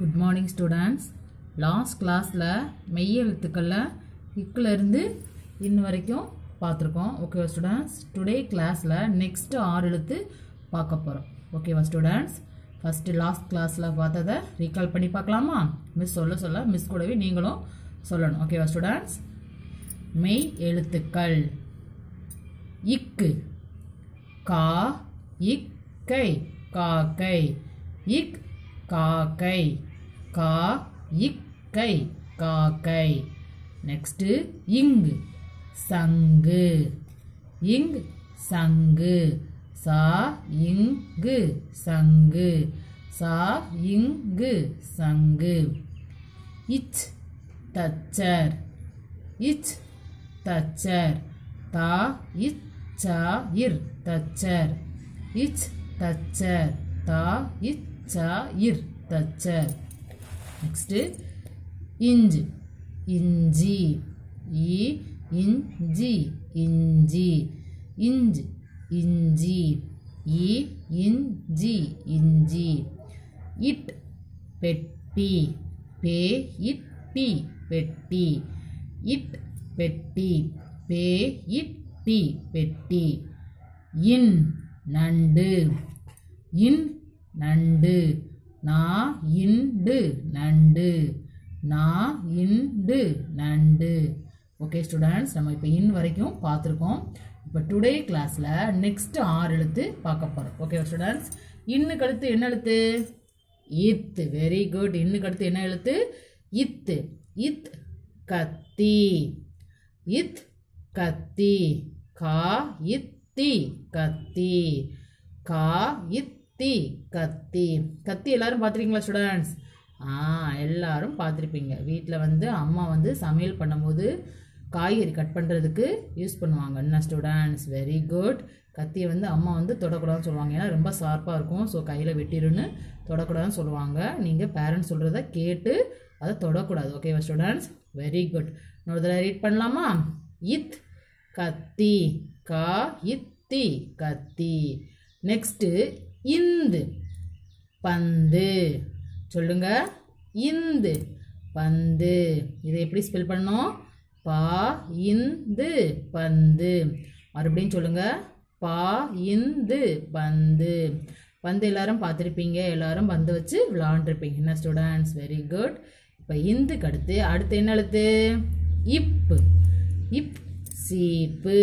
Good morning students. Last classல மெய் எழுத்துக்கள்ல இக்குல இருந்து இன்ன வரைக்கும் பார்த்திருக்கோம். ஓகேவா students? Today classல next 6 எழுத்து பார்க்க போறோம். ஓகேவா students? First last classல பார்த்தத recall பண்ணி பார்க்கலாமா? மிஸ் சொல்ல மிஸ் கூடவே நீங்களும் சொல்லணும். ஓகேவா students? மெய் எழுத்துக்கள் இக்கு கா இக்கை காக்கை இக் காக்கை கா இக்கை காக்கை. நெக்ஸ்ட் இங் சங்கு இங் சங்கு சா இங்கு சங்கு சா இங்கு சங்கு. இச் தச்சர் இச் தச்சர் தா இச்சா இர் தச்சர் இச் தச்சர் தா இச்சா இர் தச்சர். நெக்ஸ்ட் இஞ்ச் இஞ்சி இ இஞ்சி இஞ்சி இஞ்ச் இஞ்சி இ இஞ்சி இஞ்சி. இட் பெட்டி பே இட் டி பெட்டி இட் பெட்டி பே இட் டி பெட்டி. இன் நண்டு இன் நண்டு நா இண்டு நண்டு நா இண்டு நண்டு. ஓகே ஸ்டூடெண்ட்ஸ், நம்ம இப்போ இன் வரைக்கும் பார்த்துருக்கோம். இப்போ டுடே கிளாஸில் நெக்ஸ்ட் 6 எழுத்து பார்க்க போகிறோம். ஓகே ஸ்டூடெண்ட்ஸ், இன்னுக்கு அடுத்து என்ன எழுத்து? இத். Very good. இன்னுக்கு அடுத்து என்ன எழுத்து? இத். இத் கத்தி இத் கத்தி கா இத்தி கத்தி கா இத்தி கத்தி. கத்தி எல்லாரும் பார்த்துருக்கீங்களா ஸ்டூடெண்ட்ஸ்? எல்லாரும் பார்த்துருப்பீங்க. வீட்டில் வந்து அம்மா வந்து சமையல் பண்ணும்போது காய்கறி கட் பண்ணுறதுக்கு யூஸ் பண்ணுவாங்க. என்ன ஸ்டூடெண்ட்ஸ்? Very good. கத்தியை வந்து அம்மா வந்து தொடக்கூடாதுன்னு சொல்லுவாங்க, ஏன்னா ரொம்ப ஷார்ப்பாக இருக்கும். ஸோ கையில் வெட்டிடுன்னு தொடக்கூடாதுன்னு சொல்லுவாங்க. நீங்கள் பேரண்ட்ஸ் சொல்கிறத கேட்டு அதை தொடக்கூடாது. ஓகேவா ஸ்டூடெண்ட்ஸ்? Very good. இன்னொரு தடவை ரீட் பண்ணலாமா? இத் கத்தி கா இத்தி கத்தி. நெக்ஸ்ட்டு இந்து பந்து. சொல்லுங்க, இந்து பந்து. இதை எப்படி ஸ்பெல் பண்ணணும்? பா இந்து பந்து. மறுபடியும் சொல்லுங்க, பா இந்து பந்து. பந்து எல்லாரும் பார்த்துருப்பீங்க, எல்லாரும் பந்து வச்சு விளையாண்டுருப்பீங்க. என்ன ஸ்டூடெண்ட்ஸ்? Very good. இப்போ இந்துக்கு அடுத்து என்ன எழுத்து? இப். இப் சீப்பு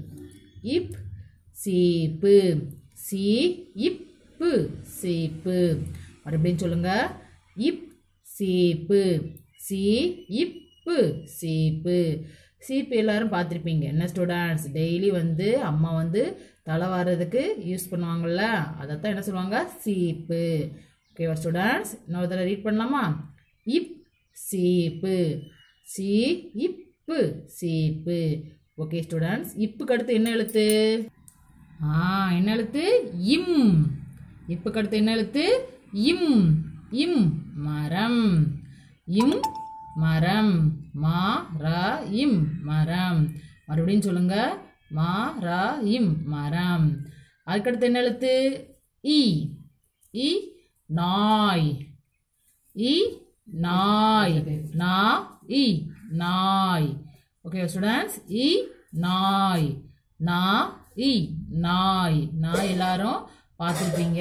இப் சீப்பு சி இப்பு சீப்பு. மறுபடியும் சொல்லுங்க, இப் சீப்பு சி இப்பு சீப்பு. சீப்பு எல்லாரும் பார்த்துருப்பீங்க. என்ன ஸ்டூடெண்ட்ஸ்? டெய்லி வந்து அம்மா வந்து தலை வாரதுக்கு யூஸ் பண்ணுவாங்கள்ல, அதைத்தான் என்ன சொல்லுவாங்க? சீப்பு. ஓகேவா ஸ்டூடெண்ட்ஸ்? இன்னொரு தடவை ரீட் பண்ணலாமா? இப் சீப்பு சி இப்பு சீப்பு. ஓகே ஸ்டூடெண்ட்ஸ், இப்புக்கு அடுத்து என்ன எழுத்து? என்ன எழுத்து? இம். இப்புக்கு அடுத்து என்ன எழுத்து? இம். இம் மரம் இம் மரம் மா ரா இம் மரம். மறுபடியும் சொல்லுங்க, மா ரா இம் மரம். அதுக்கடுத்து என்ன எழுத்து? இ. இ நாய் இ நாய் நா இ நாய். ஓகே ஸ்டூடெண்ட்ஸ், இ நாய் நா இ நாய். நாய் எல்லாரும் பார்த்துருப்பீங்க.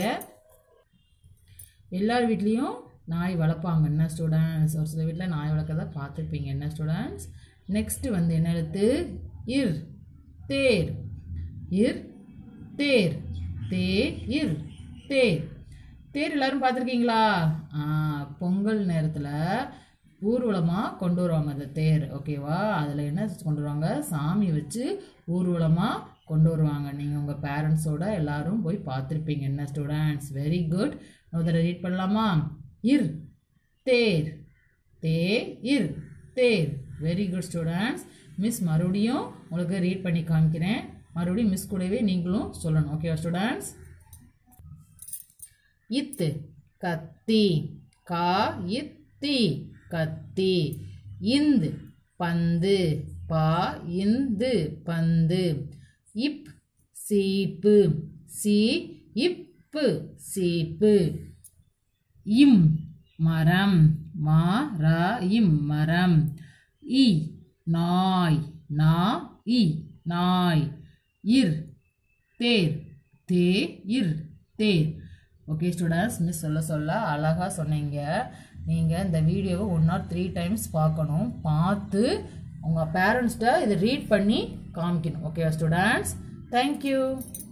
எல்லார் வீட்லேயும் நாய் வளர்ப்பாங்க. என்ன ஸ்டூடெண்ட்ஸ்? ஒரு சில வீட்டில் நாய் வளர்க்கறத பார்த்துருப்பீங்க. என்ன ஸ்டூடெண்ட்ஸ்? நெக்ஸ்ட் வந்து என்ன எழுத்து? இர் தேர் இர் தேர் தே இர் தேர். தேர் எல்லாரும் பார்த்துருக்கீங்களா? பொங்கல் நேரத்தில் ஊர்வலமாக கொண்டு வருவாங்க அந்த தேர். ஓகேவா? அதில் என்ன கொண்டு வருவாங்க? சாமி வச்சு ஊர்வலமாக கொண்டு வருவாங்க. நீங்கள் உங்கள் பேரண்ட்ஸோட எல்லாரும் போய் பார்த்துருப்பீங்க. என்ன ஸ்டூடெண்ட்ஸ்? Very good. இன்னொரு ரீட் பண்ணலாமா? இர் தேர் தே இர் தேர். Very good students. மிஸ் மறுபடியும் உங்களுக்கு ரீட் பண்ணி காமிக்கிறேன். மறுபடியும் மிஸ் கூடவே நீங்களும் சொல்லணும். ஓகேவா ஸ்டூடெண்ட்ஸ்? இத்து கத்தி கா இத்தி கத்தி. இந்து பந்து பா இந்து பந்து. இப் சீப்பு சி இப்பு சீப்பு. இம் மரம் இம் மரம். இ நாய் நாய். இர் தேர் இர் தேர். ஓகே ஸ்டூடெண்ட்ஸ், மிஸ் சொல்ல அழகாக சொன்னீங்க. நீங்கள் இந்த வீடியோவை 1 or 3 times பார்க்கணும். பார்த்து உங்கள் பேரண்ட்ஸ்கிட்ட இதை ரீட் பண்ணி காமிக்கணும். Okay students, thank you.